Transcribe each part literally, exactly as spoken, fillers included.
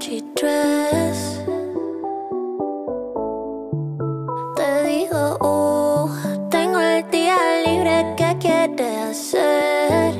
Gucci dress. Te digo, uh, tengo el día libre, ¿qué quieres hacer?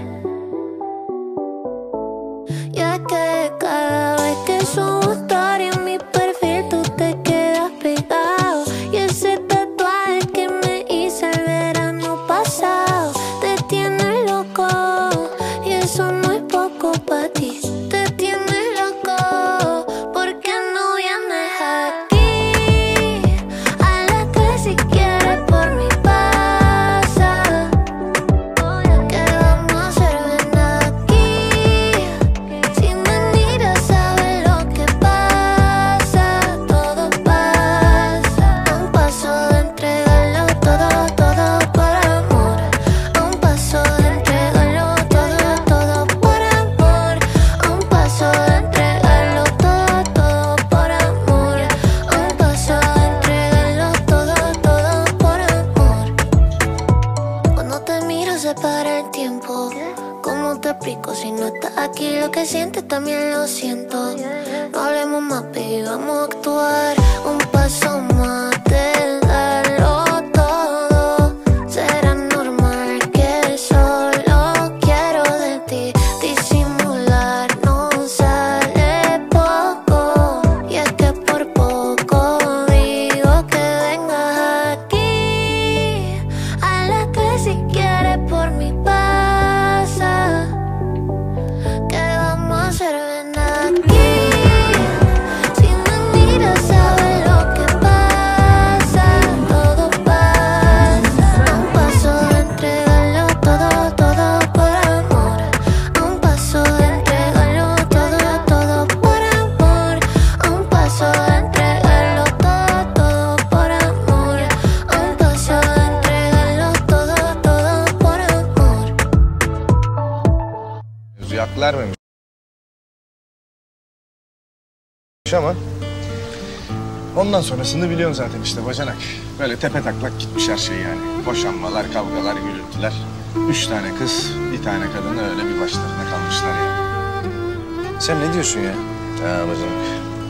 Y es que cada vez que subo story en mi perfil tú te quedas pegado. Y ese tatuaje que me hice el verano pasado te tiene loco, y eso no es poco para ti. Te tiene loco, ¿por qué no vienes aquí? A las tres si quieres por mi casa. ¿Qué vamos a hacer? Ven aquí. Si me miras sabes lo que pasa. Todo pasa. A un paso de entregarlo todo, todo por amor. A un paso de entregarlo todo, todo por amor. A un paso de entregarlo todo, todo por amor. A un paso de entregarlo todo, todo por amor. Cuando te miro se para el tiempo. ¿Cómo te explico? Si no estás aquí, lo que sientes también lo siento. No hablemos más, baby, vamos a actuar. Un paso más de darlo todo. Será normal que solo quiero de ti. Disimular no sale poco. Y es que por poco digo que vengas aquí. A las tres si quieres por mi casa. ¿Qué vamos a hacer? Ven aquí. Si me miras sabes lo que pasa. Todo pasa. A un paso de entregarlo todo, todo por amor. A un paso de entregarlo todo, todo por amor. A un paso de entregarlo todo, todo por amor. A un paso de entregarlo todo, todo por amor. Rüyaklar mıymış ama ondan sonrasını biliyorsun zaten işte bacanak. Böyle tepe taklak gitmiş her şey yani. Boşanmalar, kavgalar, gürültüler. Üç tane kız, bir tane kadın öyle bir başlarına kalmışlar yani. Sen ne diyorsun ya? Ha bacanak.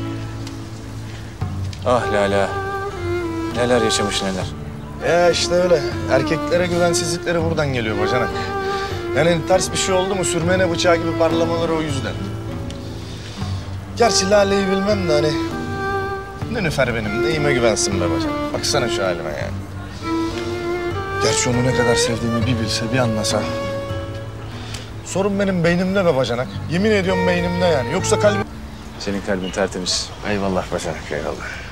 Ah Lala. Neler yaşamış neler. Ya işte öyle. Erkeklere güvensizlikleri buradan geliyor bacanak. Yani ters bir şey oldu mu sürmene bıçağı gibi parlamaları o yüzden. Gerçi Lale'yi bilmem de hani... Nilüfer benim neyime güvensin be bacanak. Baksana şu halime yani. Gerçi onu ne kadar sevdiğimi bir bilse, bir anlasa. Sorun benim beynimde be bacanak. Yemin ediyorum beynimde yani. Yoksa kalbim... Senin kalbin tertemiz. Eyvallah bacanak, eyvallah.